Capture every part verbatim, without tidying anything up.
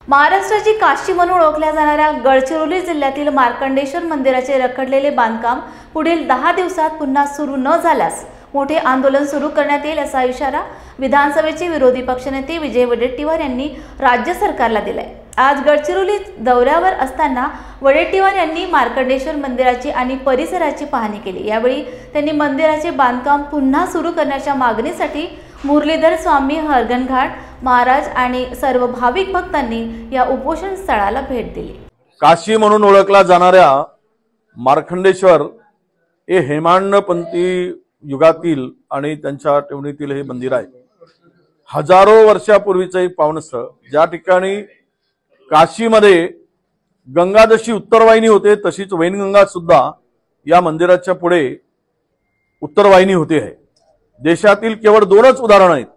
महाराष्ट्राची काशी म्हणून ओळखल्या जाणाऱ्या गडचिरोली जिल्ह्यातील मार्कंडेश्वर मंदिराचे रखडलेले बांधकाम पुढील दहा दिवसात पुन्हा सुरू न झाल्यास मोठे आंदोलन सुरू करण्यात येईल असा इशारा विधानसभेचे विरोधी पक्षनेते विजय वडेट्टीवार यांनी राज्य सरकारला दिलाय। आज गडचिरोली दौऱ्यावर असताना वडेट्टीवार यांनी मार्कंडेश्वर मंदिराची आणि परिसराची पाहणी केली। यावेळी त्यांनी मंदिराचे बांधकाम पुन्हा सुरू करण्याच्या मागणीसाठी मुरलीधर स्वामी हरगनघाट महाराज आणि सर्व भाविक भक्तांनी या उपोषण स्थळाला भेट दिली। काशी म्हणून ओळखला जाणाऱ्या मार्कंडेश्वर हे हेमाडपंथी युगातील आणि त्यांच्या टेवणीतील हे मंदिर आहे। हजारो वर्षापूर्वीचं एक पावनस्थळ, ज्या ठिकाणी काशीमध्ये गंगा जशी उत्तरवाहिनी होते तशीच वैनगंगा सुद्धा या मंदिराच्या पुढे उत्तरवाहिनी होते आहे। देशातील केवळ दोनच उदाहरण आहेत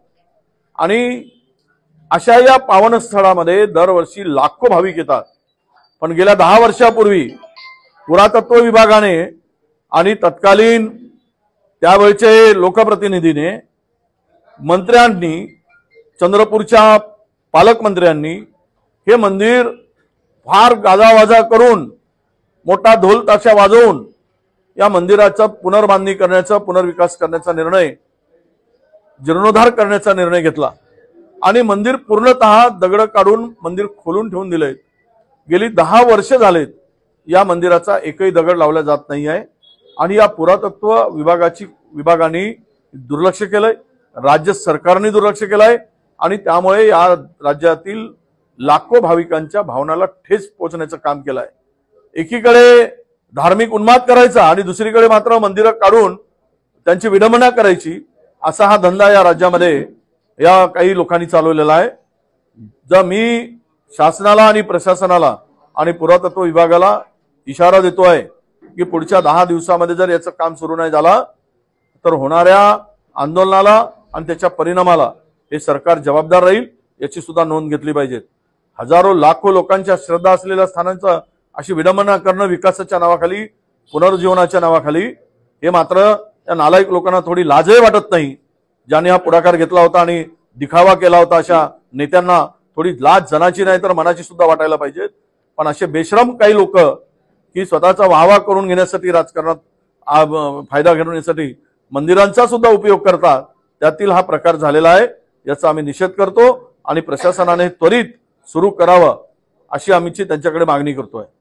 आणि अशा या पावनस्थळामध्ये दरवर्षी लाखो भाविक येतात। पण गेल्या दहा वर्षापूर्वी पुरातत्व विभागाने आणि तत्कालीन त्यावेळचे लोकप्रतिनिधीने मंत्र्यांनी चंद्रपूरच्या पालकमंत्र्यांनी हे मंदिर फार गाजावाजा करून मोठा ढोल ताशा वाजवून या मंदिराचा पुनर्बांधणी करण्याचा पुनर्विकास करण्याचा निर्णय जीर्णोद्धार करण्याचा निर्णय घेतला आणि मंदिर पूर्णतः दगड काढून मंदिर खोलून ठेवून दिले। गेली दहा वर्ष झालेत या मंदिराचा एकही दगड लावला जात नाही आहे आणि या पुरातत्व विभागाची विभागाने दुर्लक्ष केलंय, राज्य सरकारने दुर्लक्ष केलंय आणि त्यामुळे या राज्यातील लाखो भाविकांच्या भावनाला ठेच पोहोचण्याचं काम केलंय। एकीकडे धार्मिक उन्माद करायचा आणि दुसरीकडे मात्र मंदिरं काढून त्यांची विडंबना करायची, असा हा धंदा या राज्यामध्ये या काही लोकांनी चालवलेला आहे। जर मी शासनाला आणि प्रशासनाला आणि पुरातत्व विभागाला इशारा देतोय की पुढच्या दहा दिवसामध्ये जर याचं काम सुरू नाही झालं तर होणाऱ्या आंदोलनाला आणि त्याच्या परिणामाला हे सरकार जबाबदार राहील, याची सुद्धा नोंद घेतली पाहिजे। हजारो लाखो लोकांच्या श्रद्धा असलेल्या स्थानांचा अशी विडंबना करणं विकासाच्या नावाखाली, पुनर्जीवनाच्या नावाखाली, हे मात्र त्या नालायक लोकांना थोडी लाजही वाटत नाही। ज्यांनी हा पुढाकार घेतला होता आणि दिखावा केला होता अशा नेत्यांना थोडी लाज जनाची नाही तर मनाची सुद्धा वाटायला पाहिजे। पण असे बेशरम काही लोक की स्वतःचा वाहवा करून घेण्यासाठी, राजकारणात फायदा घेऊन घेण्यासाठी मंदिरांचा सुद्धा उपयोग करतात, त्यातील हा प्रकार झालेला आहे। याचा आम्ही निषेध करतो आणि प्रशासनाने त्वरित सुरू करावं अशी आमची त्यांच्याकडे मागणी करतोय।